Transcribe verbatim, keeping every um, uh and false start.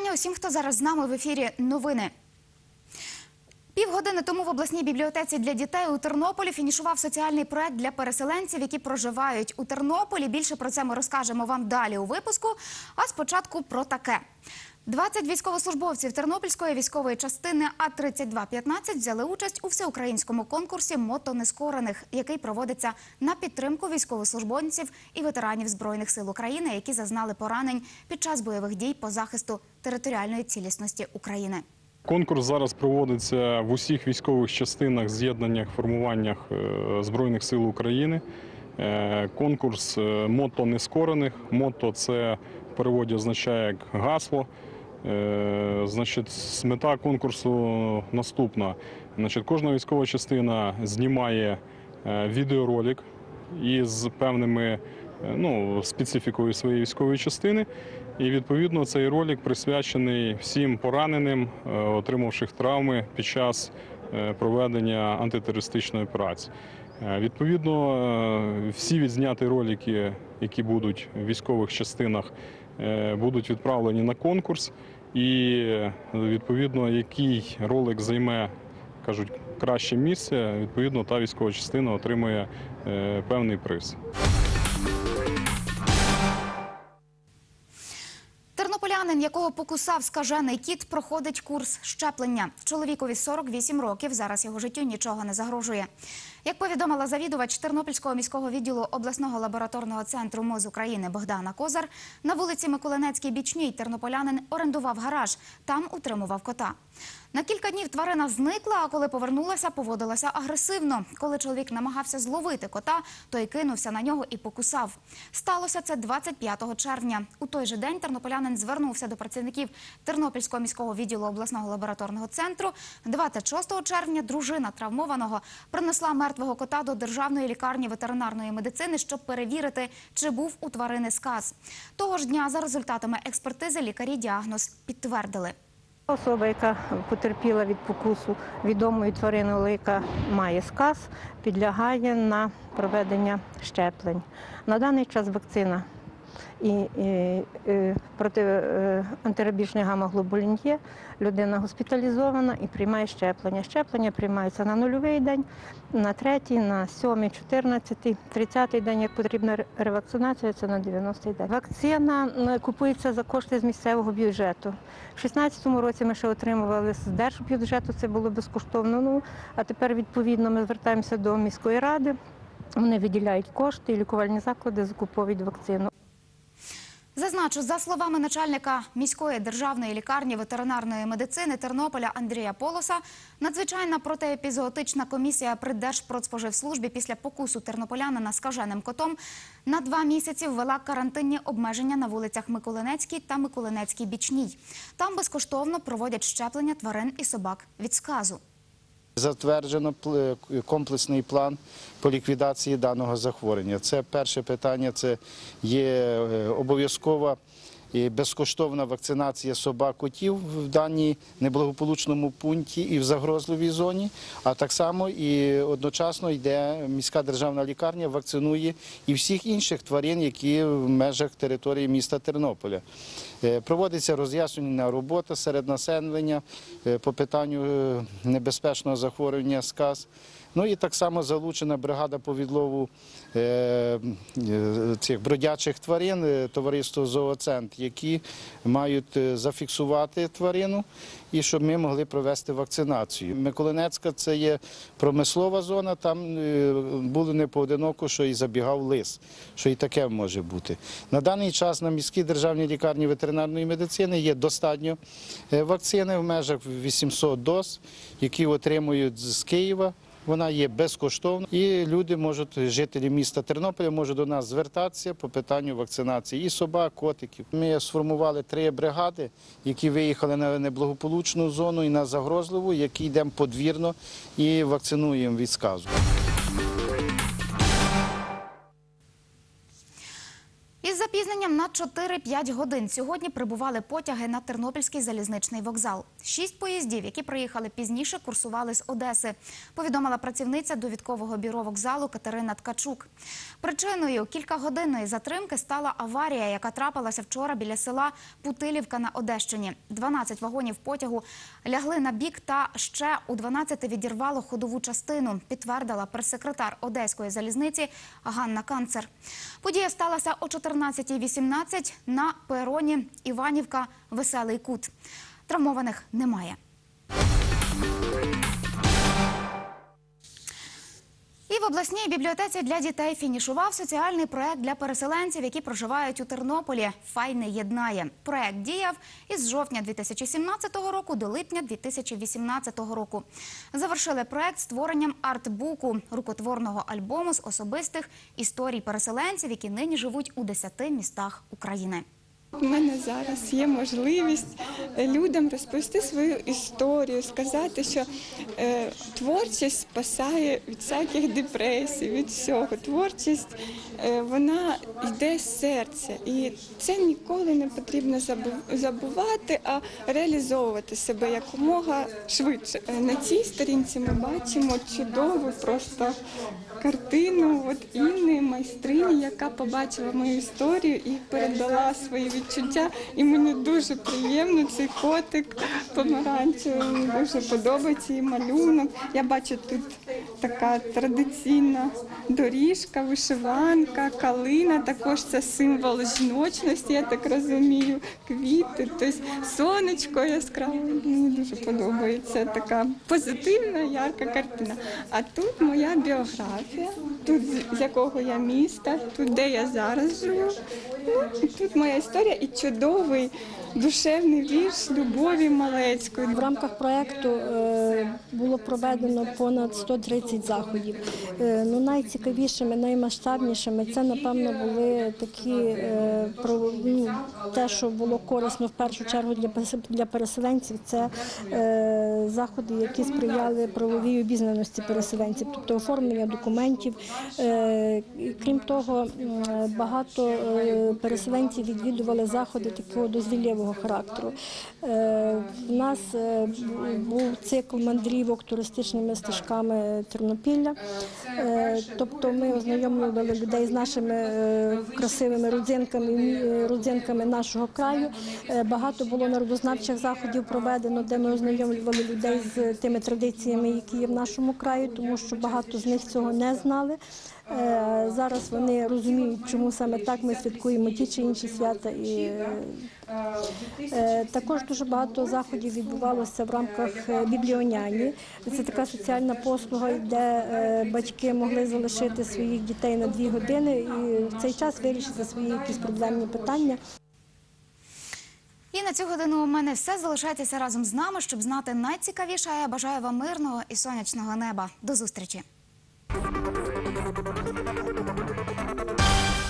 вітання усім, хто зараз з нами в ефірі «Новини». Півгодини тому в обласній бібліотеці для дітей у Тернополі фінішував соціальний проект для переселенців, які проживають у Тернополі. Більше про це ми розкажемо вам далі у випуску. А спочатку про таке. двадцять військовослужбовців Тернопільської військової частини А тридцять два п'ятнадцять взяли участь у всеукраїнському конкурсі «Мото нескорених», який проводиться на підтримку військовослужбовців і ветеранів Збройних сил України, які зазнали поранень під час бойових дій по захисту територіальної цілісності України. Конкурс зараз проводиться в усіх військових частинах, з'єднаннях, формуваннях Збройних сил України. Конкурс «Мото нескорених». «Мото» – це в переводі означає як гасло. Значить, мета конкурсу наступна. Значить, кожна військова частина знімає відеоролик із певними ну, специфікою своєї військової частини. І, відповідно, цей ролик присвячений всім пораненим, отримавших травми під час проведення антитерористичної операції. Відповідно, всі відзняті ролики, які будуть в військових частинах, будуть відправлені на конкурс. І, відповідно, який ролик займе, кажуть, краще місце, відповідно, та військова частина отримує певний приз. Тернополянин, якого покусав скажений кіт, проходить курс щеплення. Чоловікові сорок вісім років, зараз його життю нічого не загрожує. Як повідомила завідувач Тернопільського міського відділу обласного лабораторного центру МОЗ України Богдана Козар, на вулиці Миколинецькій Бічній тернополянин орендував гараж, там утримував кота. На кілька днів тварина зникла, а коли повернулася, поводилася агресивно. Коли чоловік намагався зловити кота, той кинувся на нього і покусав. Сталося це двадцять п'ятого червня. У той же день тернополянин звернувся до працівників Тернопільського міського відділу обласного лабораторного центру. двадцять шостого червня дружина травмованого принесла мертвого кота до Державної лікарні ветеринарної медицини, щоб перевірити, чи був у тварини сказ. Того ж дня за результатами експертизи лікарі діагноз підтвердили. Особа, яка потерпіла від покусу відомої тварини, яка має сказ, підлягає на проведення щеплень. На даний час вакцина і, і, і проти е, антирабічний гамма-глобулін є, людина госпіталізована і приймає щеплення. Щеплення приймаються на нульовий день, на третій, на сьомий, чотирнадцятий, тридцятий день, як потрібна ревакцинація, це на дев'яностий день. Вакцина купується за кошти з місцевого бюджету. У шістнадцятому році ми ще отримували з держбюджету, це було безкоштовно, ну, а тепер, відповідно, ми звертаємося до міської ради, вони виділяють кошти і лікувальні заклади закуповують вакцину. Зазначу, за словами начальника міської державної лікарні ветеринарної медицини Тернополя Андрія Полоса, надзвичайна протиепізоотична комісія при Держпродспоживслужбі після покусу тернополянина скаженим котом на два місяці ввела карантинні обмеження на вулицях Миколинецькій та Миколинецькій Бічній. Там безкоштовно проводять щеплення тварин і собак від сказу. Затверджено комплексний план по ліквідації даного захворювання. Це перше питання, це є обов'язкова і безкоштовна вакцинація собак-котів в даній неблагополучному пункті і в загрозливій зоні, а так само і одночасно йде міська державна лікарня, вакцинує і всіх інших тварин, які в межах території міста Тернополя. Проводиться роз'яснювальна робота серед населення по питанню небезпечного захворювання сказ. Ну і так само залучена бригада по відлову е, цих бродячих тварин, товариство «Зооцентр», які мають зафіксувати тварину і щоб ми могли провести вакцинацію. Миколинецька – це є промислова зона, там було не поодиноко, що і забігав лис, що і таке може бути. На даний час на міській державній лікарні ветеринарної медицини є достатньо вакцини в межах вісімсот доз, які отримують з Києва. Вона є безкоштовна і люди можуть, жителі міста Тернополя, можуть до нас звертатися по питанню вакцинації і собак, котиків. Ми сформували три бригади, які виїхали на неблагополучну зону і на загрозливу, які йдемо подвірно і вакцинуємо від сказу. Із запізненням на чотири-п'ять годин сьогодні прибували потяги на Тернопільський залізничний вокзал. Шість поїздів, які приїхали пізніше, курсували з Одеси, повідомила працівниця довідкового бюро вокзалу Катерина Ткачук. Причиною кількагодинної затримки стала аварія, яка трапилася вчора біля села Путилівка на Одещині. дванадцять вагонів потягу лягли на бік та ще у дванадцяти відірвало ходову частину, підтвердила прес-секретар Одеської залізниці Ганна Канцер. Подія сталася о чотирнадцятій вісімнадцять на пероні Іванівка-Веселий Кут. Травмованих немає. І в обласній бібліотеці для дітей фінішував соціальний проект для переселенців, які проживають у Тернополі. «Файне єднає». Проект діяв із жовтня дві тисячі сімнадцятого року до липня дві тисячі вісімнадцятого року. Завершили проект створенням артбуку – рукотворного альбому з особистих історій переселенців, які нині живуть у десяти містах України. У мене зараз є можливість людям розповісти свою історію, сказати, що е, творчість спасає від всяких депресій, від всього. Творчість, е, вона йде з серця. І це ніколи не потрібно забувати, а реалізовувати себе якомога швидше. На цій сторінці ми бачимо чудову просто картину от Інни, майстрині, яка побачила мою історію і передала свої відчуття. І мені дуже приємно цей котик помаранчевий, мені дуже подобається її малюнок. Я бачу тут така традиційна доріжка, вишиванка, калина, також це символ жіночності, я так розумію, квіти, тобто сонечко яскраве. Мені дуже подобається така позитивна, ярка картина. А тут моя біографія, тут з якого я міста, тут де я зараз живу. Ну, і тут моя історія і чудовий душевний вірш Любові Малецької. В рамках проєкту е, було проведено понад сто тридцять заходів. Е, ну, найцікавішими, наймасштабнішими це, напевно, були такі, е, про, ну, те, що було корисно в першу чергу для, для переселенців, це е, заходи, які сприяли правовій обізнаності переселенців, тобто оформлення документів. Е, крім того, багато е, переселенців відвідували заходи такого дозвіллєвого характеру. У нас був цикл мандрівок туристичними стежками Тернопілля. Тобто ми ознайомлювали людей з нашими красивими родзинками, родзинками нашого краю. Багато було народознавчих заходів проведено, де ми ознайомлювали людей з тими традиціями, які є в нашому краї, тому що багато з них цього не знали. Зараз вони розуміють, чому саме так ми святкуємо ті чи інші свята. І також дуже багато заходів відбувалося в рамках бібліоняні. Це така соціальна послуга, де батьки могли залишити своїх дітей на дві години і в цей час вирішити свої якісь проблемні питання. І на цю годину у мене все. Залишайтеся разом з нами, щоб знати найцікавіше. Я бажаю вам мирного і сонячного неба. До зустрічі!